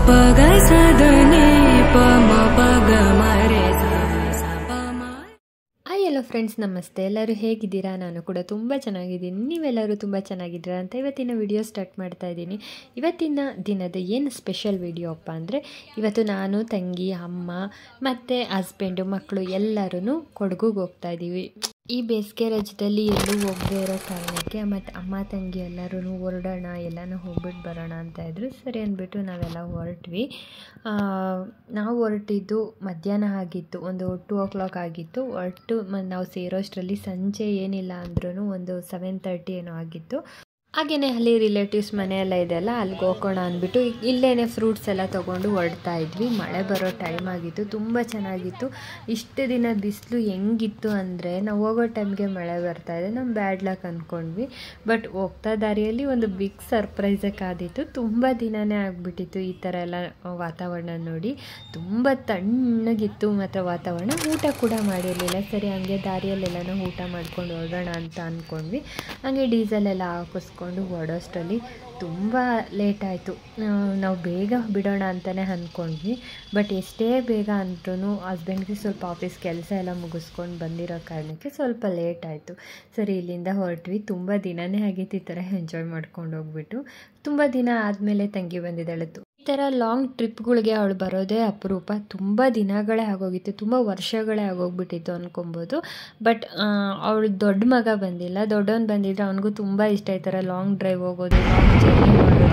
ग स द नि प म प ग म रे ಸ ಸ ಪ ಮ. ಹಾಯ್ ಹಲೋ ಫ್ರೆಂಡ್ಸ್, ನಮಸ್ತೆ. ಎಲ್ಲರೂ ಹೇಗಿದ್ದೀರಾ? ನಾನು ಕೂಡ ತುಂಬ ಚೆನ್ನಾಗಿದ್ದೀನಿ. ನೀವೆಲ್ಲರೂ ತುಂಬ ಚೆನ್ನಾಗಿದ್ದೀರಾ ಅಂತ ಇವತ್ತಿನ ವಿಡಿಯೋ ಸ್ಟಾರ್ಟ್ ಮಾಡ್ತಾ ಇದ್ದೀನಿ. ಇವತ್ತಿನ ದಿನದ ಏನು ಸ್ಪೆಷಲ್ ವಿಡಿಯೋ ಅಪ್ಪ ಅಂದರೆ, ಇವತ್ತು ನಾನು, ತಂಗಿ, ಅಮ್ಮ ಮತ್ತು ಹಸ್ಬೆಂಡು, ಮಕ್ಕಳು ಎಲ್ಲರೂ ಕೊಡಗುಗೆ ಹೋಗ್ತಾ ಇದ್ದೀವಿ. ಈ ಬೇಸಿಗೆ ರಜದಲ್ಲಿ ಎಲ್ಲೂ ಹೋಗದೇ ಇರೋ ಕಾರಣಕ್ಕೆ ಮತ್ತು ಅಮ್ಮ ತಂಗಿ ಎಲ್ಲರೂ ಹೊರಡೋಣ, ಎಲ್ಲನೂ ಹೋಗ್ಬಿಟ್ಟು ಬರೋಣ ಅಂತ ಇದ್ರು. ಸರಿ ಅಂದ್ಬಿಟ್ಟು ನಾವೆಲ್ಲ ಹೊರಟ್ವಿ. ನಾವು ಹೊರಟಿದ್ದು ಮಧ್ಯಾಹ್ನ ಆಗಿತ್ತು, ಒಂದು 2 o'clock ಆಗಿತ್ತು. ಹೊರಟು ನಾವು ಸೇರೋಷ್ಟರಲ್ಲಿ ಸಂಜೆ ಏನಿಲ್ಲ ಅಂದ್ರೂ ಒಂದು 7:30 ಏನೋ ಆಗಿತ್ತು. ಹಾಗೆಯೇ ಅಲ್ಲಿ ರಿಲೇಟಿವ್ಸ್ ಮನೆಯೆಲ್ಲ ಇದೆಯಲ್ಲ, ಅಲ್ಲಿಗೆ ಹೋಗೋಣ ಅಂದ್ಬಿಟ್ಟು ಇಲ್ಲೇ ಫ್ರೂಟ್ಸ್ ಎಲ್ಲ ತೊಗೊಂಡು ಹೊರಡ್ತಾ ಇದ್ವಿ. ಮಳೆ ಬರೋ ಟೈಮ್ ಆಗಿತ್ತು, ತುಂಬ ಚೆನ್ನಾಗಿತ್ತು. ಇಷ್ಟು ದಿನ ಬಿಸಿಲು ಹೆಂಗಿತ್ತು ಅಂದರೆ, ನಾವು ಹೋಗೋ ಟೈಮ್ಗೆ ಮಳೆ ಬರ್ತಾಯಿದೆ. ನಮ್ಮ ಬ್ಯಾಡ್ ಲಕ್ ಅಂದ್ಕೊಂಡ್ವಿ. ಬಟ್ ಹೋಗ್ತಾ ದಾರಿಯಲ್ಲಿ ಒಂದು ಬಿಗ್ ಸರ್ಪ್ರೈಸೇ ಕಾದಿತ್ತು. ತುಂಬ ದಿನವೇ ಆಗಿಬಿಟ್ಟಿತ್ತು ಈ ಥರ ಎಲ್ಲ ವಾತಾವರಣ ನೋಡಿ. ತುಂಬ ತಣ್ಣಗಿತ್ತು ಮತ್ತು ವಾತಾವರಣ. ಊಟ ಕೂಡ ಮಾಡಿರಲಿಲ್ಲ. ಸರಿ ಹಂಗೆ ದಾರಿಯಲ್ಲೆಲ್ಲನೂ ಊಟ ಮಾಡ್ಕೊಂಡು ಹೊರಡೋಣ ಅಂತ ಅಂದ್ಕೊಂಡ್ವಿ. ಹಾಗೆ ಡೀಸೆಲ್ ಎಲ್ಲ ಹಾಕಿಸ್ಕೊಂಡು ಹೊರಡೋಷ್ಟರಲ್ಲಿ ತುಂಬ ಲೇಟ್ ಆಯಿತು. ನಾವು ಬೇಗ ಬಿಡೋಣ ಅಂತಲೇ ಅಂದ್ಕೊಂಡ್ವಿ. ಬಟ್ ಎಷ್ಟೇ ಬೇಗ ಅಂದ್ರೂ ಹಸ್ಬೆಂಡ್ಗೆ ಸ್ವಲ್ಪ ಆಫೀಸ್ ಕೆಲಸ ಎಲ್ಲ ಮುಗಿಸ್ಕೊಂಡು ಬಂದಿರೋ ಕಾರಣಕ್ಕೆ ಸ್ವಲ್ಪ ಲೇಟ್ ಆಯಿತು. ಸರಿ ಇಲ್ಲಿಂದ ಹೊರಟ್ವಿ. ತುಂಬ ದಿನವೇ ಆಗಿತ್ತು ಈ ಥರ ಎಂಜಾಯ್ ಮಾಡ್ಕೊಂಡು ಹೋಗ್ಬಿಟ್ಟು. ತುಂಬ ದಿನ ಆದಮೇಲೆ ತಂಗಿ ಬಂದಿದ್ದಾಳೆ. ಈ ಥರ ಲಾಂಗ್ ಟ್ರಿಪ್ಗಳಿಗೆ ಅವಳು ಬರೋದೇ ಅಪರೂಪ. ತುಂಬ ದಿನಗಳೇ ಆಗೋಗಿತ್ತು, ತುಂಬ ವರ್ಷಗಳೇ ಆಗೋಗ್ಬಿಟ್ಟಿತ್ತು ಅಂದ್ಕೊಬೋದು. ಬಟ್ ಅವಳು ದೊಡ್ಡ ಮಗ ಬಂದಿಲ್ಲ. ದೊಡ್ಡವನು ಬಂದಿದ್ರೆ ಅವನಿಗೂ ತುಂಬ ಇಷ್ಟ ಈ ಥರ ಲಾಂಗ್ ಡ್ರೈವ್ ಹೋಗೋದು, ಲಾಂಗ್ ಜರ್ನಿ ಮಾಡೋದು.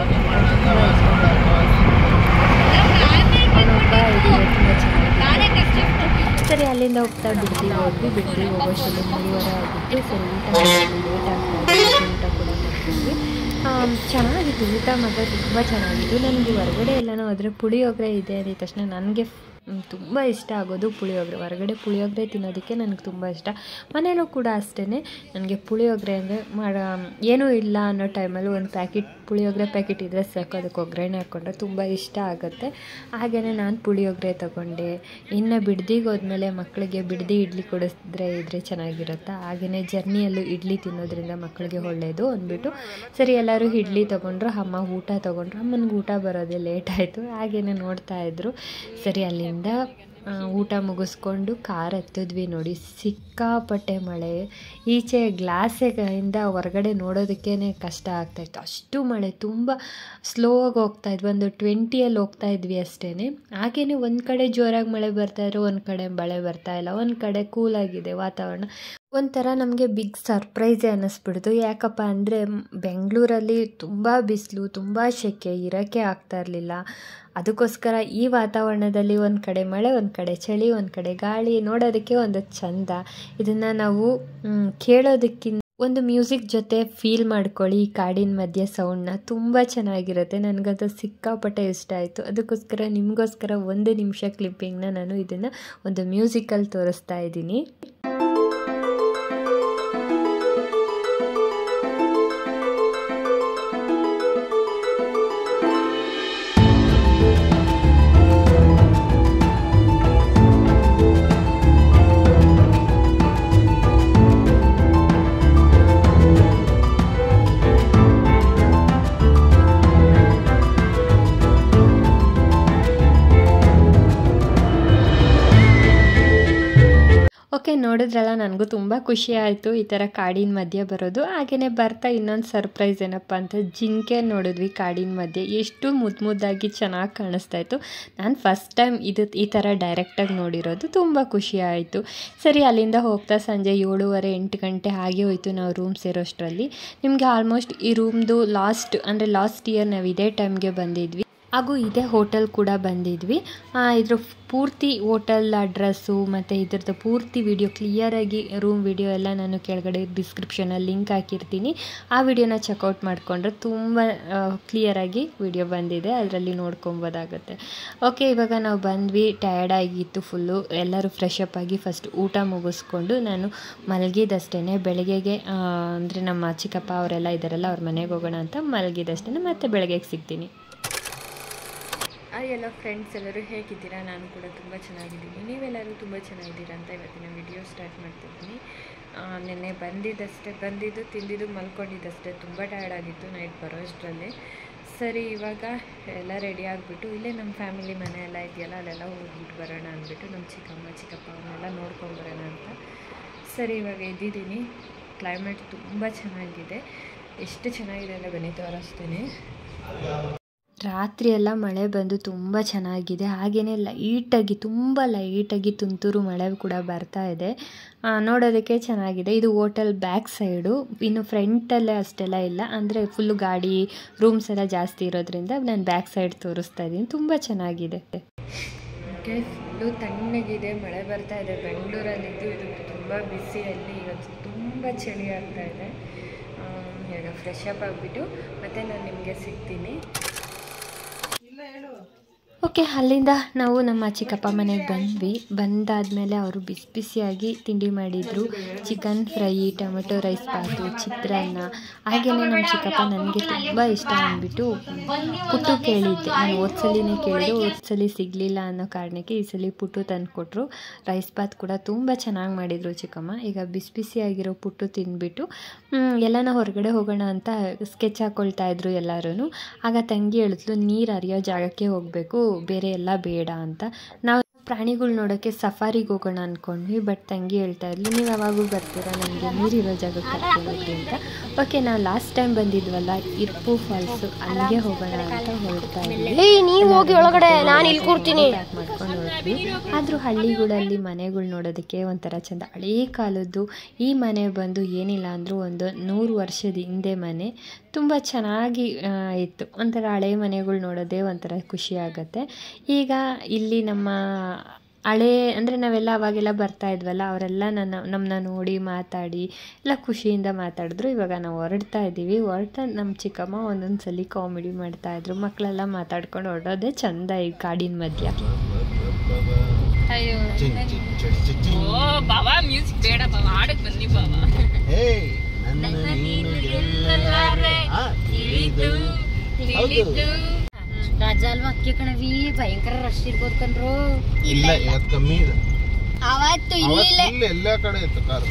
ಅವನೊಬ್ಬ ಇದು ತುಂಬ ಚೆನ್ನಾಗಿತ್ತು. ಸರಿ ಅಲ್ಲಿಂದ ಹೋಗ್ತಾ ಬಿಡ್ತೀವಿ ಹೋಗೋಷ್ಟರಲ್ಲಿ 3:30 ಆಗಿತ್ತು. ಸರಿ ಊಟ ಲೇಟ್ ಆಗ್ತಾಯಿತ್ತು. ಊಟ ಕೂಡ ಮಾಡ್ಕೊಂಡ್ವಿ. ಚೆನ್ನಾಗಿತ್ತು ಊಟ ಮಾತ್ರ ತುಂಬ ಚೆನ್ನಾಗಿತ್ತು. ನನಗೆ ಹೊರಗಡೆ ಎಲ್ಲನೂ ಹೋದರೆ ಪುಳಿಯೋಗರೆ ಇದೆ ಅಂದ ತಕ್ಷಣ ನನಗೆ ತುಂಬ ಇಷ್ಟ ಆಗೋದು ಪುಳಿಯೋಗರೆ. ಹೊರಗಡೆ ಪುಳಿಯೋಗರೆ ತಿನ್ನೋದಕ್ಕೆ ನನಗೆ ತುಂಬ ಇಷ್ಟ. ಮನೇಲೂ ಕೂಡ ಅಷ್ಟೇ. ನನಗೆ ಪುಳಿಯೋಗರೆ ಅಂದರೆ ಏನೂ ಇಲ್ಲ ಅನ್ನೋ ಟೈಮಲ್ಲಿ ಒಂದು ಪುಳಿಯೋಗರೆ ಪ್ಯಾಕೆಟ್ ಇದ್ದರೆ ಸಾಕು, ಅದಕ್ಕೆ ಒಗ್ಗರಣೆ ಹಾಕ್ಕೊಂಡ್ರೆ ತುಂಬ ಇಷ್ಟ ಆಗುತ್ತೆ. ಹಾಗೆಯೇ ನಾನು ಪುಳಿಯೋಗರೆ ತೊಗೊಂಡೆ. ಇನ್ನು ಬಿಡ್ದಿಗೆ ಹೋದ್ಮೇಲೆ ಮಕ್ಕಳಿಗೆ ಬಿಡ್ದಿ ಇಡ್ಲಿ ಇದ್ರೆ ಚೆನ್ನಾಗಿರುತ್ತೆ. ಹಾಗೆಯೇ ಜರ್ನಿಯಲ್ಲೂ ಇಡ್ಲಿ ತಿನ್ನೋದ್ರಿಂದ ಮಕ್ಕಳಿಗೆ ಒಳ್ಳೆಯದು ಅಂದ್ಬಿಟ್ಟು ಸರಿ ಎಲ್ಲರೂ ಇಡ್ಲಿ ತೊಗೊಂಡ್ರು. ಅಮ್ಮ ಊಟ ತೊಗೊಂಡ್ರು. ಅಮ್ಮನಿಗೆ ಊಟ ಬರೋದೇ ಲೇಟ್ ಆಯಿತು. ಹಾಗೆಯೇ ನೋಡ್ತಾಯಿದ್ರು. ಸರಿ ಅಲ್ಲಿಂದ ಊಟ ಮುಗಿಸ್ಕೊಂಡು ಕಾರ್ ಹತ್ತಿದ್ವಿ. ನೋಡಿ ಸಿಕ್ಕಾಪಟ್ಟೆ ಮಳೆ. ಈಚೆ ಗ್ಲಾಸಿಂದ ಹೊರಗಡೆ ನೋಡೋದಕ್ಕೇ ಕಷ್ಟ ಆಗ್ತಾಯಿತ್ತು, ಅಷ್ಟು ಮಳೆ. ತುಂಬ ಸ್ಲೋ ಆಗಿ ಹೋಗ್ತಾಯಿದ್ವಿ. ಒಂದು 20 ಹೋಗ್ತಾಯಿದ್ವಿ ಅಷ್ಟೇ. ಹಾಗೆಯೇ ಒಂದು ಕಡೆ ಜೋರಾಗಿ ಮಳೆ ಬರ್ತಾಯಿದ್ರು, ಒಂದು ಕಡೆ ಮಳೆ ಬರ್ತಾಯಿಲ್ಲ, ಒಂದು ಕಡೆ ಕೂಲಾಗಿದೆ ವಾತಾವರಣ. ಒಂಥರ ನಮಗೆ ಬಿಗ್ ಸರ್ಪ್ರೈಸೇ ಅನ್ನಿಸ್ಬಿಡ್ತು. ಯಾಕಪ್ಪ ಅಂದರೆ ಬೆಂಗಳೂರಲ್ಲಿ ತುಂಬ ಬಿಸಿಲು, ತುಂಬ ಸೆಕೆ, ಇರೋಕ್ಕೆ ಆಗ್ತಾ ಇರಲಿಲ್ಲ. ಅದಕ್ಕೋಸ್ಕರ ಈ ವಾತಾವರಣದಲ್ಲಿ ಒಂದು ಕಡೆ ಮಳೆ, ಒಂದು ಕಡೆ ಚಳಿ, ಒಂದು ಕಡೆ ಗಾಳಿ, ನೋಡೋದಕ್ಕೆ ಒಂದು ಚಂದ. ಇದನ್ನು ನಾವು ಕೇಳೋದಕ್ಕಿಂತ ಒಂದು ಮ್ಯೂಸಿಕ್ ಜೊತೆ ಫೀಲ್ ಮಾಡ್ಕೊಳ್ಳಿ. ಈ ಕಾಡಿನ ಮಧ್ಯೆ ಸೌಂಡ್ನ ತುಂಬ ಚೆನ್ನಾಗಿರುತ್ತೆ. ನನಗಂತೂ ಸಿಕ್ಕಾಪಟ್ಟೆ ಇಷ್ಟ ಆಯಿತು. ಅದಕ್ಕೋಸ್ಕರ ನಿಮಗೋಸ್ಕರ 1 ನಿಮಿಷ ಕ್ಲಿಪ್ಪಿಂಗ್ನ ನಾನು ಇದನ್ನು ಒಂದು ಮ್ಯೂಸಿಕಲ್ಲಿ ತೋರಿಸ್ತಾ ಇದ್ದೀನಿ. ಓಕೆ, ನೋಡಿದ್ರಲ್ಲ, ನನಗೂ ತುಂಬ ಖುಷಿ ಆಯಿತು ಈ ಥರ ಕಾಡಿನ ಮಧ್ಯೆ ಬರೋದು. ಹಾಗೆಯೇ ಬರ್ತಾ ಇನ್ನೊಂದು ಸರ್ಪ್ರೈಸ್ ಏನಪ್ಪ ಅಂತ, ಜಿಂಕೆ ನೋಡಿದ್ವಿ ಕಾಡಿನ ಮಧ್ಯೆ. ಎಷ್ಟು ಮುದ್ದಾಗಿ ಚೆನ್ನಾಗಿ ಕಾಣಿಸ್ತಾ ಇತ್ತು. ನಾನು ಫಸ್ಟ್ ಟೈಮ್ ಈ ಥರ ಡೈರೆಕ್ಟಾಗಿ ನೋಡಿರೋದು. ತುಂಬ ಖುಷಿ ಆಯಿತು. ಸರಿ ಅಲ್ಲಿಂದ ಹೋಗ್ತಾ ಸಂಜೆ 7:30 8 ಗಂಟೆ ಹಾಗೆ ಹೋಯಿತು ನಾವು ರೂಮ್ ಸೇರೋಷ್ಟರಲ್ಲಿ. ನಿಮಗೆ ಆಲ್ಮೋಸ್ಟ್ ಈ ರೂಮ್ದು ಲಾಸ್ಟ್ ಇಯರ್ ನಾವು ಇದೇ ಟೈಮ್ಗೆ ಬಂದಿದ್ವಿ. ಹಾಗೂ ಇದೇ ಹೋಟೆಲ್ ಕೂಡ ಬಂದಿದ್ವಿ. ಇದ್ರ ಪೂರ್ತಿ ಹೋಟೆಲ್ ಅಡ್ರೆಸ್ಸು ಮತ್ತು ಇದ್ರದ್ದು ಪೂರ್ತಿ ವಿಡಿಯೋ ಕ್ಲಿಯರಾಗಿ ರೂಮ್ ವಿಡಿಯೋ ಎಲ್ಲ ನಾನು ಕೆಳಗಡೆ ಡಿಸ್ಕ್ರಿಪ್ಷನಲ್ಲಿ ಲಿಂಕ್ ಹಾಕಿರ್ತೀನಿ. ಆ ವಿಡಿಯೋನ ಚೆಕ್ಔಟ್ ಮಾಡಿಕೊಂಡ್ರೆ ತುಂಬ ಕ್ಲಿಯರಾಗಿ ವಿಡಿಯೋ ಬಂದಿದೆ, ಅದರಲ್ಲಿ ನೋಡ್ಕೊಬೋದಾಗುತ್ತೆ. ಓಕೆ, ಇವಾಗ ನಾವು ಬಂದ್ವಿ. ಟಯರ್ಡ್ ಆಗಿತ್ತು ಫುಲ್ಲು. ಎಲ್ಲರೂ ಫ್ರೆಶ್ ಅಪ್ ಆಗಿ ಫಸ್ಟ್ ಊಟ ಮುಗಿಸ್ಕೊಂಡು ನಾನು ಮಲಗಿದಷ್ಟೇ. ಬೆಳಗ್ಗೆಗೆ ಅಂದರೆ ನಮ್ಮ ಚಿಕ್ಕಪ್ಪ ಅವರೆಲ್ಲ ಇದ್ದಾರಲ್ಲ, ಅವ್ರ ಮನೆಗೆ ಹೋಗೋಣ ಅಂತ ಮಲಗಿದಷ್ಟೇ. ಮತ್ತು ಬೆಳಗ್ಗೆಗೆ ಸಿಗ್ತೀನಿ. ಎಲ್ಲ ಫ್ರೆಂಡ್ಸ್ ಎಲ್ಲರೂ ಹೇಗಿದ್ದೀರಾ? ನಾನು ಕೂಡ ತುಂಬ ಚೆನ್ನಾಗಿದ್ದೀನಿ. ನೀವೆಲ್ಲರೂ ತುಂಬ ಚೆನ್ನಾಗಿದ್ದೀರಾ ಅಂತ ಇವತ್ತಿನ ವಿಡಿಯೋ ಸ್ಟಾರ್ಟ್ ಮಾಡ್ತಿದ್ದೀನಿ. ನೆನ್ನೆ ಬಂದಿದ್ದು ತಿಂದಿದ್ದು ಮಲ್ಕೊಂಡಿದ್ದಷ್ಟೇ. ತುಂಬ ಟಯರ್ಡ್ ಆಗಿತ್ತು ನೈಟ್ ಬರೋಷ್ಟರಲ್ಲಿ. ಸರಿ, ಇವಾಗ ಎಲ್ಲ ರೆಡಿ ಆಗಿಬಿಟ್ಟು ಇಲ್ಲೇ ನಮ್ಮ ಫ್ಯಾಮಿಲಿ ಮನೆ ಎಲ್ಲ ಇದೆಯಲ್ಲ ಅಲ್ಲೆಲ್ಲ ಹೋಗ್ಬಿಟ್ಟು ಬರೋಣ ಅಂದ್ಬಿಟ್ಟು ನಮ್ಮ ಚಿಕ್ಕಮ್ಮ ಚಿಕ್ಕಪ್ಪ ಅವನ್ನೆಲ್ಲ ನೋಡ್ಕೊಂಡು ಬರೋಣ ಅಂತ. ಸರಿ, ಇವಾಗ ಎದ್ದಿದ್ದೀನಿ. ಕ್ಲೈಮೇಟ್ ತುಂಬ ಚೆನ್ನಾಗಿದೆ. ಎಷ್ಟು ಚೆನ್ನಾಗಿದೆ ಅಂದರೆ ಬನ್ನಿ ತೋರಿಸ್ತೇನೆ. ರಾತ್ರಿ ಎಲ್ಲ ಮಳೆ ಬಂದು ತುಂಬ ಚೆನ್ನಾಗಿದೆ. ಹಾಗೆಯೇ ತುಂಬ ಲೈಟಾಗಿ ತುಂತುರು ಮಳೆ ಕೂಡ ಬರ್ತಾ ಇದೆ. ನೋಡೋದಕ್ಕೆ ಚೆನ್ನಾಗಿದೆ. ಇದು ಹೋಟೆಲ್ ಬ್ಯಾಕ್ ಸೈಡು. ಇನ್ನು ಫ್ರಂಟಲ್ಲೇ ಅಷ್ಟೆಲ್ಲ ಇಲ್ಲ, ಅಂದರೆ ಫುಲ್ಲು ಗಾಡಿ ರೂಮ್ಸ್ ಎಲ್ಲ ಜಾಸ್ತಿ ಇರೋದ್ರಿಂದ ನಾನು ಬ್ಯಾಕ್ ಸೈಡ್ ತೋರಿಸ್ತಾ ಇದ್ದೀನಿ. ತುಂಬ ಚೆನ್ನಾಗಿದೆ. ಓಕೆ, ಫುಲ್ಲು ತಣ್ಣಗಿದೆ, ಮಳೆ ಬರ್ತಾ ಇದೆ. ಬೆಂಗಳೂರಲ್ಲಿದ್ದು ಇದು ತುಂಬ ಬಿಸಿಯಲ್ಲಿ ಇವತ್ತು ತುಂಬ ಚಳಿ ಆಗ್ತಾ ಇದೆ. ಈಗ ಫ್ರೆಶ್ ಅಪ್ ಆಗಿಬಿಟ್ಟು ಮತ್ತೆ ನಾನು ನಿಮಗೆ ಸಿಗ್ತೀನಿ. ಓಕೆ, ಅಲ್ಲಿಂದ ನಾವು ನಮ್ಮ ಚಿಕ್ಕಪ್ಪ ಮನೆಗೆ ಬಂದಾದಮೇಲೆ ಅವರು ಬಿಸಿ ಬಿಸಿಯಾಗಿ ತಿಂಡಿ ಮಾಡಿದರು. ಚಿಕನ್ ಫ್ರೈ, ಟೊಮೆಟೊ ರೈಸ್ ಬಾತು, ಚಿತ್ರಾನ್ನ. ಹಾಗೆಯೇ ನಮ್ಮ ಚಿಕ್ಕಪ್ಪ ನನಗೆ ತುಂಬ ಇಷ್ಟ ಅಂದ್ಬಿಟ್ಟು ಪುಟ್ಟು ಕೇಳಿದ್ದೆ. ನಾನು ಹೋದ್ಸಲಿನೇ ಕೇಳಿದೆ, ಹೋದ್ಸಲಿ ಸಿಗಲಿಲ್ಲ ಅನ್ನೋ ಕಾರಣಕ್ಕೆ ಈ ಸಲ ಪುಟ್ಟು ತಂದು ಕೊಟ್ಟರು. ರೈಸ್ ಬಾತ್ ಕೂಡ ತುಂಬ ಚೆನ್ನಾಗಿ ಮಾಡಿದರು ಚಿಕ್ಕಮ್ಮ. ಈಗ ಬಿಸಿ ಬಿಸಿಯಾಗಿರೋ ಪುಟ್ಟು ತಿಂದ್ಬಿಟ್ಟು ಎಲ್ಲನ ಹೊರಗಡೆ ಹೋಗೋಣ ಅಂತ ಸ್ಕೆಚ್ ಹಾಕ್ಕೊಳ್ತಾ ಇದ್ರು ಎಲ್ಲರೂ. ಆಗ ತಂಗಿ ಹೇಳಿದ್ಲು, ನೀರು ಹರಿಯೋ ಜಾಗಕ್ಕೆ ಹೋಗಬೇಕು, ಬೇರೆ ಎಲ್ಲ ಬೇಡ ಅಂತ. ನಾವು ಪ್ರಾಣಿಗಳು ನೋಡೋಕ್ಕೆ ಸಫಾರಿಗೆ ಹೋಗೋಣ ಅಂದ್ಕೊಂಡ್ವಿ. ಬಟ್ ತಂಗಿ ಹೇಳ್ತಾ ಇದ್ಲು, ನೀವು ಯಾವಾಗೂ ಬರ್ತೀರಾ, ನನಗೆ ನೀರಿರೋ ಜಾಗಕ್ಕೆ ಕರ್ಕೊಂಡ್ವಿ ಅಂತ. ಓಕೆ, ನಾವು ಲಾಸ್ಟ್ ಟೈಮ್ ಬಂದಿದ್ವಲ್ಲ ಇರ್ಪು ಫಾಲ್ಸು, ಅಲ್ಲಿಗೆ ಹೋಗೋಣ ಅಂತ ಹೊರಡ್ತಾ ಇದ್ವಿ. ನೀವು ಹೋಗಿ ಒಳಗಡೆ, ನಾನು ಇಲ್ಲಿ ಕೂರ್ತೀನಿ ಪ್ಯಾಕ್ ಮಾಡ್ಕೊಂಡು ಹೋದ್ವಿ. ಆದರೂ ಹಳ್ಳಿಗಳಲ್ಲಿ ಮನೆಗಳು ನೋಡೋದಕ್ಕೆ ಒಂಥರ ಚೆಂದ. ಹಳೇ ಕಾಲದ್ದು ಈ ಮನೆ ಬಂದು ಏನಿಲ್ಲ ಅಂದರೂ ಒಂದು 100 ವರ್ಷದ ಹಿಂದೆ ಮನೆ. ತುಂಬ ಚೆನ್ನಾಗಿ ಇತ್ತು. ಒಂಥರ ಹಳೆ ಮನೆಗಳು ನೋಡೋದೇ ಒಂಥರ ಖುಷಿ ಆಗುತ್ತೆ. ಈಗ ಇಲ್ಲಿ ನಮ್ಮ ಹಳೇ ಅಂದರೆ ನಾವೆಲ್ಲ ಅವಾಗೆಲ್ಲ ಬರ್ತಾ ಇದ್ವಲ್ಲ, ಅವರೆಲ್ಲ ನಮ್ಮನ್ನ ನೋಡಿ ಮಾತಾಡಿ ಎಲ್ಲ ಖುಷಿಯಿಂದ ಮಾತಾಡಿದ್ರು. ಇವಾಗ ನಾವು ಹೊರಡ್ತಾ ಇದ್ದೀವಿ. ನಮ್ಮ ಚಿಕ್ಕಮ್ಮ ಒಂದೊಂದು ಸಲ ಕಾಮಿಡಿ ಮಾಡ್ತಾಯಿದ್ರು. ಮಕ್ಕಳೆಲ್ಲ ಮಾತಾಡ್ಕೊಂಡು ಹೊರಡೋದೇ ಚಂದ ಈ ಕಾಡಿನ ಮಧ್ಯ. ಅಯ್ಯೋ ಬಾಬಾ, ಮ್ಯೂಸಿಕ್ ಬೇಡ ಬಾಬಾ, ಹಾಡಕ್ಕೆ ಬನ್ನಿ ಬಾಬಾ. ರಾಜ ಅಲ್ವಾ ಅಕ್ಕಿ ಕಣವಿ, ಭಯಂಕರ ರಶ್ ಇರ್ಬೋದು ಕಣ್ರು. ಇಲ್ಲ, ಇವತ್ತು ಕಮ್ಮಿ ಇದೆ. ಅವತ್ತು ಎಲ್ಲ ಕಡೆ ಇತ್ತು ಕಾರ್.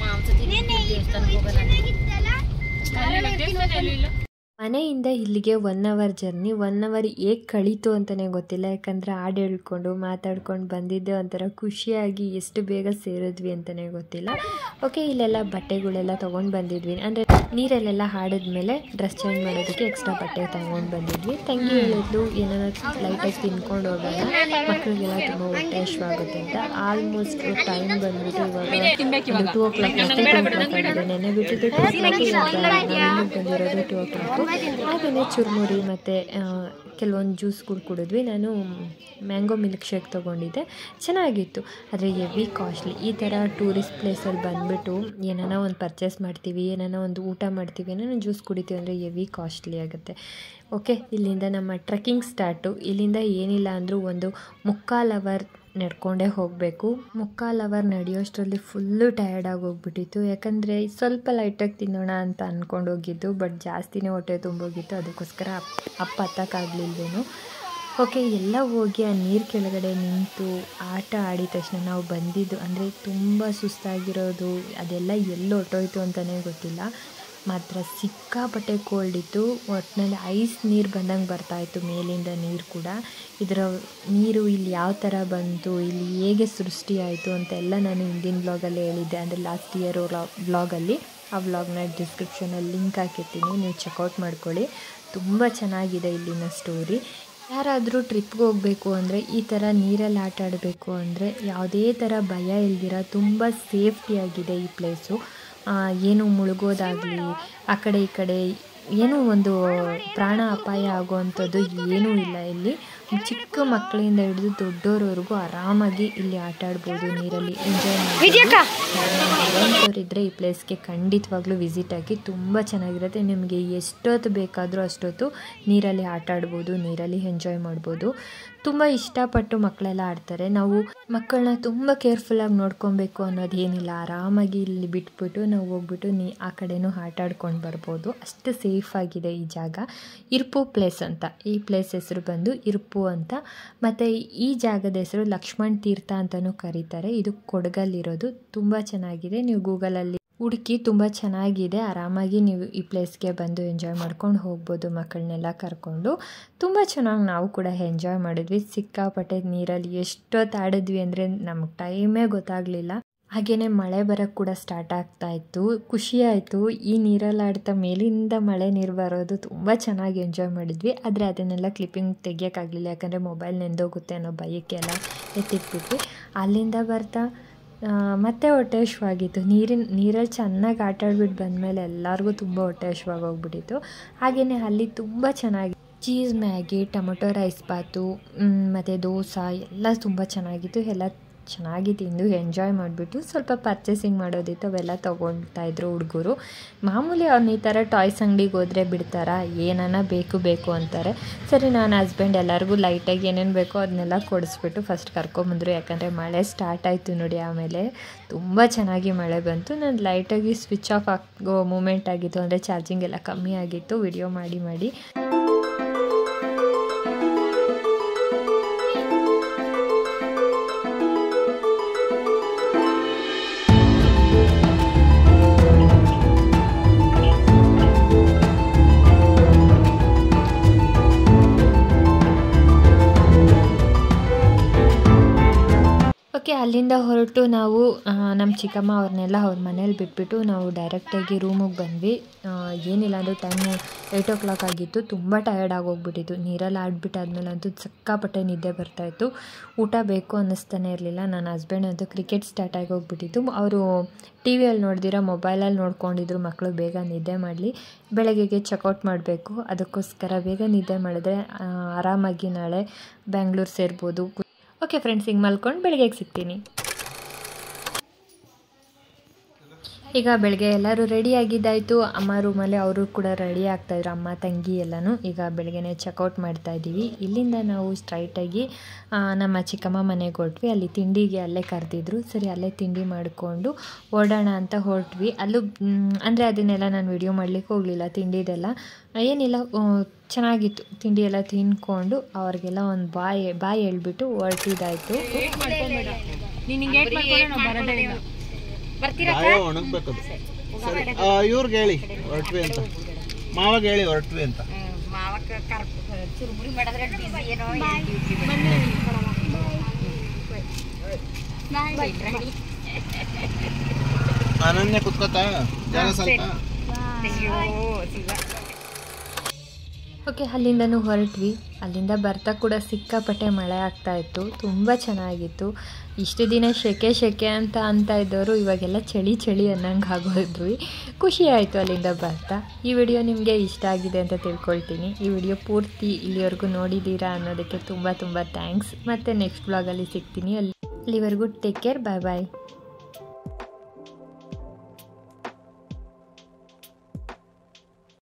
ಮನೆಯಿಂದ ಇಲ್ಲಿಗೆ 1 ಅವರ್ ಜರ್ನಿ. 1 ಅವರ್ ಹೇಗೆ ಕಳೀತು ಅಂತಲೇ ಗೊತ್ತಿಲ್ಲ. ಯಾಕಂದರೆ ಹಾಡು ಹೇಳ್ಕೊಂಡು ಮಾತಾಡ್ಕೊಂಡು ಬಂದಿದ್ದೆ, ಒಂಥರ ಖುಷಿಯಾಗಿ ಎಷ್ಟು ಬೇಗ ಸೇರಿದ್ವಿ ಅಂತಲೇ ಗೊತ್ತಿಲ್ಲ. ಓಕೆ, ಇಲ್ಲೆಲ್ಲ ಬಟ್ಟೆಗಳೆಲ್ಲ ತೊಗೊಂಡು ಬಂದಿದ್ವಿ. ಅಂದರೆ ನೀರಲ್ಲೆಲ್ಲ ಹಾಡಿದ್ಮೇಲೆ ಡ್ರೆಸ್ ಚೇಂಜ್ ಮಾಡೋದಕ್ಕೆ ಎಕ್ಸ್ಟ್ರಾ ಬಟ್ಟೆ ತೊಗೊಂಡು ಬಂದಿದ್ವಿ. ತಂಗಿ ಹೇಳಿದ್ಲು, ಏನಾದ್ರು ಲೈಟಾಗಿ ತಿನ್ಕೊಂಡು ಹೋಗೋಣ, ಮಕ್ಕಳಿಗೆಲ್ಲ ತುಂಬ ಹೊಟ್ಟೆ ಹಶ್ವಾಗುತ್ತೆ ಅಂತ. ಆಲ್ಮೋಸ್ಟ್ ಟೈಮ್ ಬಂದ್ಬಿಟ್ಟು ಇವಾಗ 2 o'clock ಆಗಿದೆ. ನೆನ್ನೆ ಬಿಟ್ಟಿದ್ದು 2 o'clock, ಬಂದಿರೋದು 2 o'clock. ಹಾಗೆಯೇ ಚುರುಮುರಿ ಮತ್ತು ಕೆಲವೊಂದು ಜ್ಯೂಸ್ಗಳು ಕುಡಿದ್ವಿ. ನಾನು ಮ್ಯಾಂಗೋ ಮಿಲ್ಕ್ ಶೇಕ್ ತೊಗೊಂಡಿದ್ದೆ, ಚೆನ್ನಾಗಿತ್ತು. ಆದರೆ ಹೆವಿ ಕಾಸ್ಟ್ಲಿ. ಈ ಥರ ಟೂರಿಸ್ಟ್ ಪ್ಲೇಸಲ್ಲಿ ಬಂದುಬಿಟ್ಟು ಏನಾನ ಒಂದು ಪರ್ಚೇಸ್ ಮಾಡ್ತೀವಿ, ಏನಾನ ಒಂದು ಊಟ ಮಾಡ್ತೀವಿ, ಏನಾನ ಜ್ಯೂಸ್ ಕುಡಿತೀವಿ ಅಂದರೆ ಹೆವಿ ಕಾಸ್ಟ್ಲಿ ಆಗುತ್ತೆ. ಓಕೆ, ಇಲ್ಲಿಂದ ನಮ್ಮ ಟ್ರೆಕ್ಕಿಂಗ್ ಸ್ಟಾರ್ಟು. ಇಲ್ಲಿಂದ ಏನಿಲ್ಲ ಅಂದರೂ ಒಂದು 3/4 ಅವರ್ ನಡ್ಕೊಂಡೇ ಹೋಗಬೇಕು. 3/4 ಅವರ್ ನಡೆಯೋಷ್ಟರಲ್ಲಿ ಫುಲ್ಲು ಟಯರ್ಡಾಗಿ ಹೋಗ್ಬಿಟ್ಟಿತ್ತು. ಯಾಕಂದರೆ ಸ್ವಲ್ಪ ಲೈಟಾಗಿ ತಿನ್ನೋಣ ಅಂತ ಅಂದ್ಕೊಂಡು ಹೋಗಿದ್ದು, ಬಟ್ ಜಾಸ್ತಿನೇ ಹೊಟ್ಟೆ ತುಂಬೋಗಿತ್ತು. ಅದಕ್ಕೋಸ್ಕರ ಹತ್ತಕ್ಕಾಗಲಿಲ್ವೇನು. ಓಕೆ, ಎಲ್ಲ ಹೋಗಿ ಆ ನೀರು ಕೆಳಗಡೆ ನಿಂತು ಆಟ ಆಡಿದ ತಕ್ಷಣ ನಾವು ಬಂದಿದ್ದು, ಅಂದರೆ ತುಂಬ ಸುಸ್ತಾಗಿರೋದು ಅದೆಲ್ಲ ಎಲ್ಲಿ ಹೊರ್ಟೋಯ್ತು ಅಂತಲೇ ಗೊತ್ತಿಲ್ಲ. ಮಾತ್ರ ಸಿಕ್ಕಾಪಟ್ಟೆ ಕೋಲ್ಡ್ ಇತ್ತು. ಒಟ್ಟಿನಲ್ಲಿ ಐಸ್ ನೀರು ಬಂದಂಗೆ ಬರ್ತಾಯಿತ್ತು ಮೇಲಿಂದ ನೀರು ಕೂಡ. ಇದರ ನೀರು ಇಲ್ಲಿ ಯಾವ ಥರ ಬಂತು, ಇಲ್ಲಿ ಹೇಗೆ ಸೃಷ್ಟಿ ಆಯಿತು ಅಂತೆಲ್ಲ ನಾನು ಹಿಂದಿನ ವ್ಲಾಗಲ್ಲಿ ಹೇಳಿದ್ದೆ, ಅಂದರೆ ಲಾಸ್ಟ್ ಇಯರ್ ವ್ಲಾಗಲ್ಲಿ. ಆ ವ್ಲಾಗ್ನ ಡಿಸ್ಕ್ರಿಪ್ಷನಲ್ಲಿ ಲಿಂಕ್ ಹಾಕಿರ್ತೀನಿ, ನೀವು ಚೆಕ್ಔಟ್ ಮಾಡ್ಕೊಳ್ಳಿ. ತುಂಬ ಚೆನ್ನಾಗಿದೆ ಇಲ್ಲಿನ ಸ್ಟೋರಿ. ಯಾರಾದರೂ ಟ್ರಿಪ್ಗೆ ಹೋಗಬೇಕು ಅಂದರೆ ಈ ಥರ ನೀರಲ್ಲಿ ಆಟ ಆಡಬೇಕು ಅಂದರೆ ಯಾವುದೇ ಥರ ಭಯ ಇಲ್ದಿರ ತುಂಬ ಸೇಫ್ಟಿಯಾಗಿದೆ ಈ ಪ್ಲೇಸು. ಏನು ಮುಳುಗೋದಾಗಲಿ, ಆ ಕಡೆ ಈ ಕಡೆ ಏನೂ ಒಂದು ಪ್ರಾಣ ಅಪಾಯ ಆಗುವಂಥದ್ದು ಏನೂ ಇಲ್ಲ ಇಲ್ಲಿ. ಚಿಕ್ಕ ಮಕ್ಕಳಿಂದ ಹಿಡಿದು ದೊಡ್ಡೋರವರೆಗೂ ಆರಾಮಾಗಿ ಇಲ್ಲಿ ಆಟ ಆಡ್ಬೋದು, ನೀರಲ್ಲಿ ಎಂಜಾಯ್ ಮಾಡ್ಬೋದು. ಈ ಪ್ಲೇಸ್ಗೆ ಖಂಡಿತವಾಗ್ಲೂ ವಿಸಿಟ್ ಆಗಿ, ತುಂಬ ಚೆನ್ನಾಗಿರುತ್ತೆ. ನಿಮಗೆ ಎಷ್ಟೊತ್ತು ಬೇಕಾದರೂ ಅಷ್ಟೊತ್ತು ನೀರಲ್ಲಿ ಆಟ ಆಡ್ಬೋದು, ನೀರಲ್ಲಿ ಎಂಜಾಯ್ ಮಾಡ್ಬೋದು. ತುಂಬ ಇಷ್ಟಪಟ್ಟು ಮಕ್ಕಳೆಲ್ಲ ಆಡ್ತಾರೆ. ನಾವು ಮಕ್ಕಳನ್ನ ತುಂಬ ಕೇರ್ಫುಲ್ಲಾಗಿ ನೋಡ್ಕೊಬೇಕು ಅನ್ನೋದೇನಿಲ್ಲ. ಆರಾಮಾಗಿ ಇಲ್ಲಿ ಬಿಟ್ಬಿಟ್ಟು ನಾವು ಹೋಗ್ಬಿಟ್ಟು ಆ ಕಡೆನೂ ಆಟ ಆಡ್ಕೊಂಡು ಬರ್ಬೋದು. ಅಷ್ಟು ಸೇಫ್ ಆಗಿದೆ ಈ ಜಾಗ. ಇರ್ಪು ಪ್ಲೇಸ್ ಅಂತ, ಈ ಪ್ಲೇಸ್ ಹೆಸರು ಬಂದು ಇರ್ಪು ಅಂತ. ಮತ್ತು ಈ ಜಾಗದ ಹೆಸರು ಲಕ್ಷ್ಮಣ್ ತೀರ್ಥ ಅಂತಲೂ ಕರೀತಾರೆ. ಇದು ಕೊಡಗಲ್ಲಿರೋದು. ತುಂಬ ಚೆನ್ನಾಗಿದೆ. ನೀವು ಗೂಗಲಲ್ಲಿ ಹುಡುಕಿ ತುಂಬ ಚೆನ್ನಾಗಿದೆ. ಆರಾಮಾಗಿ ನೀವು ಈ ಪ್ಲೇಸ್ಗೆ ಬಂದು ಎಂಜಾಯ್ ಮಾಡ್ಕೊಂಡು ಹೋಗ್ಬೋದು ಮಕ್ಕಳನ್ನೆಲ್ಲ ಕರ್ಕೊಂಡು. ತುಂಬ ಚೆನ್ನಾಗಿ ನಾವು ಕೂಡ ಎಂಜಾಯ್ ಮಾಡಿದ್ವಿ. ಸಿಕ್ಕಾಪಟ್ಟೆ ನೀರಲ್ಲಿ ಎಷ್ಟೊತ್ತು ಆಡಿದ್ವಿ ಅಂದರೆ ನಮಗೆ ಟೈಮೇ ಗೊತ್ತಾಗಲಿಲ್ಲ. ಹಾಗೆಯೇ ಮಳೆ ಬರೋಕ್ಕೆ ಕೂಡ ಸ್ಟಾರ್ಟ್ ಆಗ್ತಾಯಿತ್ತು. ಖುಷಿಯಾಯಿತು. ಈ ನೀರಲ್ಲಿ ಆಡ್ತಾ ಮೇಲಿಂದ ಮಳೆ ನೀರು ಬರೋದು ತುಂಬ ಚೆನ್ನಾಗಿ ಎಂಜಾಯ್ ಮಾಡಿದ್ವಿ. ಆದರೆ ಅದನ್ನೆಲ್ಲ ಕ್ಲಿಪ್ಪಿಂಗ್ ತೆಗಿಯೋಕ್ಕಾಗಲಿಲ್ಲ, ಯಾಕಂದರೆ ಮೊಬೈಲ್ ನೆಂದೋಗುತ್ತೆ ಅನ್ನೋ ಭಯಕ್ಕೆಲ್ಲ ಎತ್ತಿಟ್ಬಿಟ್ವಿ. ಅಲ್ಲಿಂದ ಬರ್ತಾ ಮತ್ತೆ ಹೊಟ್ಟೆ ಹಶ್ವಾಗಿತ್ತು. ನೀರಲ್ಲಿ ಚೆನ್ನಾಗಿ ಆಟ ಆಡ್ಬಿಟ್ಟು ಬಂದಮೇಲೆ ಎಲ್ಲರಿಗೂ ತುಂಬ ಹೊಟ್ಟೆ ಹಶ್ವಾಗೋಗ್ಬಿಟ್ಟಿತ್ತು. ಹಾಗೆಯೇ ಅಲ್ಲಿ ತುಂಬ ಚೆನ್ನಾಗಿ ಚೀಸ್ ಮ್ಯಾಗಿ, ಟೊಮೊಟೊ ರೈಸ್ ಬಾತು ಮತ್ತು ದೋಸೆ ಎಲ್ಲ ತುಂಬ ಚೆನ್ನಾಗಿತ್ತು. ಎಲ್ಲ ಚೆನ್ನಾಗಿ ತಿಂದು ಎಂಜಾಯ್ ಮಾಡಿಬಿಟ್ಟು ಸ್ವಲ್ಪ ಪರ್ಚೇಸಿಂಗ್ ಮಾಡೋದಿತ್ತು, ಅವೆಲ್ಲ ತೊಗೊಳ್ತಾಯಿದ್ರು ಹುಡುಗರು. ಮಾಮೂಲಿ ಅವ್ನು ಈ ಥರ ಟಾಯ್ಸ್ ಅಂಗಡಿಗೆ ಹೋದರೆ ಬಿಡ್ತಾರಾ, ಏನಾನ ಬೇಕು ಅಂತಾರೆ. ಸರಿ, ನಾನು ಹಸ್ಬೆಂಡ್ ಎಲ್ಲರಿಗೂ ಲೈಟಾಗಿ ಏನೇನು ಬೇಕೋ ಅದನ್ನೆಲ್ಲ ಕೊಡಿಸ್ಬಿಟ್ಟು ಫಸ್ಟ್ ಕರ್ಕೊಂಬಂದರು. ಯಾಕಂದರೆ ಮಳೆ ಸ್ಟಾರ್ಟ್ ಆಯಿತು ನೋಡಿ. ಆಮೇಲೆ ತುಂಬ ಚೆನ್ನಾಗಿ ಮಳೆ ಬಂತು. ನಾನು ಲೈಟಾಗಿ ಸ್ವಿಚ್ ಆಫ್ ಆಗೋ ಮೂಮೆಂಟ್ ಆಗಿತ್ತು, ಅಂದರೆ ಚಾರ್ಜಿಂಗ್ ಎಲ್ಲ ಕಮ್ಮಿ ಆಗಿತ್ತು ವಿಡಿಯೋ ಮಾಡಿ. ಓಕೆ, ಅಲ್ಲಿಂದ ಹೊರಟು ನಾವು ನಮ್ಮ ಚಿಕ್ಕಮ್ಮ ಅವ್ರನ್ನೆಲ್ಲ ಅವ್ರ ಮನೇಲಿ ಬಿಟ್ಬಿಟ್ಟು ನಾವು ಡೈರೆಕ್ಟಾಗಿ ರೂಮಿಗೆ ಬಂದ್ವಿ. ಏನಿಲ್ಲ ಅಂದರೆ ಟೈಮು 8 o'clock ಆಗಿತ್ತು. ತುಂಬ ಟಯರ್ಡ್ ಆಗೋಗ್ಬಿಟ್ಟಿತ್ತು. ನೀರಲ್ಲಿ ಆಡ್ಬಿಟ್ಟಾದ್ಮೇಲೆ ಅಂತೂ ಸಿಕ್ಕಾಪಟ್ಟೆ ನಿದ್ದೆ ಬರ್ತಾಯಿತ್ತು. ಊಟ ಬೇಕು ಅನ್ನಿಸ್ತಾನೆ ಇರಲಿಲ್ಲ. ನನ್ನ ಹಸ್ಬೆಂಡ್ ಅಂತೂ ಕ್ರಿಕೆಟ್ ಸ್ಟಾರ್ಟ್ ಆಗೋಗ್ಬಿಟ್ಟಿತ್ತು. ಅವರು ಟಿ ವಿಯಲ್ಲಿ ನೋಡ್ದಿರ ಮೊಬೈಲಲ್ಲಿ ನೋಡ್ಕೊಂಡಿದ್ರು ಮಕ್ಕಳು ಬೇಗ ನಿದ್ದೆ ಮಾಡಲಿ, ಬೆಳಗ್ಗೆಗೆ ಚೆಕ್ಔಟ್ ಮಾಡಬೇಕು. ಅದಕ್ಕೋಸ್ಕರ ಬೇಗ ನಿದ್ದೆ ಮಾಡಿದ್ರೆ ಆರಾಮಾಗಿ ನಾಳೆ ಬ್ಯಾಂಗ್ಳೂರು ಸೇರ್ಬೋದು. ಓಕೆ ಫ್ರೆಂಡ್ಸ್, ಹಿಂಗೆ ಮಲ್ಕೊಂಡು ಬೆಳಗ್ಗೆಗೆ ಸಿಗ್ತೀನಿ. ಈಗ ಬೆಳಗ್ಗೆ ಎಲ್ಲರೂ ರೆಡಿ ಆಗಿದ್ದಾಯಿತು. ಅಮ್ಮ ರೂಮಲ್ಲಿ ಅವರು ಕೂಡ ರೆಡಿ ಆಗ್ತಾಯಿದ್ರು, ಅಮ್ಮ ತಂಗಿ ಎಲ್ಲನೂ. ಈಗ ಬೆಳಗ್ಗೆನೇ ಚೆಕ್ಔಟ್ ಮಾಡ್ತಾಯಿದ್ದೀವಿ. ಇಲ್ಲಿಂದ ನಾವು ಸ್ಟ್ರೈಟಾಗಿ ನಮ್ಮ ಚಿಕ್ಕಮ್ಮ ಮನೆಗೆ ಹೊರಟ್ವಿ. ಅಲ್ಲಿ ತಿಂಡಿಗೆ ಅಲ್ಲೇ ಕರೆದಿದ್ರು. ಸರಿ, ಅಲ್ಲೇ ತಿಂಡಿ ಮಾಡಿಕೊಂಡು ಓಡೋಣ ಅಂತ ಹೊರಟ್ವಿ. ಅಲ್ಲೂ ಅಂದರೆ ಅದನ್ನೆಲ್ಲ ನಾನು ವಿಡಿಯೋ ಮಾಡಲಿಕ್ಕೆ ಹೋಗಲಿಲ್ಲ. ತಿಂಡಿದೆಲ್ಲ ಏನಿಲ್ಲ, ಚೆನ್ನಾಗಿತ್ತು. ತಿಂಡಿ ಎಲ್ಲ ತಿನ್ಕೊಂಡು ಅವ್ರಿಗೆಲ್ಲ ಒಂದು ಬಾಯ್ ಹೇಳ್ಬಿಟ್ಟು ಹೊರಟಿದ್ದಾಯಿತು. ಒಣಗ್ಬೇಕದು. ಸರಿ, ಇವ್ರಿಗೆ ಹೇಳಿ ಹೊರಟ್ವಿ ಅಂತ, ಮಾವಾಗ ಹೇಳಿ ಹೊರಟ್ವಿ ಅಂತ. ಅನನ್ಯ ಕುತ್ಕೋತಾ ಜನ ಸ್ವಲ್ಪ. ಓಕೆ, ಅಲ್ಲಿಂದನೂ ಹೊರಟ್ವಿ. ಅಲ್ಲಿಂದ ಬರ್ತಾ ಕೂಡ ಸಿಕ್ಕಾಪಟ್ಟೆ ಮಳೆ ಆಗ್ತಾಯಿತ್ತು. ತುಂಬ ಚೆನ್ನಾಗಿತ್ತು. ಇಷ್ಟು ದಿನ ಶೆಕೆ ಅಂತ ಇದ್ದವರು ಇವಾಗೆಲ್ಲ ಚಳಿ ಅನ್ನಂಗೆ ಆಗೋದ್ವಿ. ಖುಷಿ ಆಯಿತು ಅಲ್ಲಿಂದ ಬರ್ತಾ. ಈ ವಿಡಿಯೋ ನಿಮಗೆ ಇಷ್ಟ ಆಗಿದೆ ಅಂತ ತಿಳ್ಕೊಳ್ತೀನಿ. ಈ ವಿಡಿಯೋ ಪೂರ್ತಿ ಇಲ್ಲಿವರೆಗೂ ನೋಡಿದ್ದೀರಾ ಅನ್ನೋದಕ್ಕೆ ತುಂಬ ಥ್ಯಾಂಕ್ಸ್. ಮತ್ತು ನೆಕ್ಸ್ಟ್ ವ್ಲಾಗಲ್ಲಿ ಸಿಗ್ತೀನಿ. ಅಲ್ಲಿವರೆಗೂ ಟೇಕ್ ಕೇರ್, ಬಾಯ್.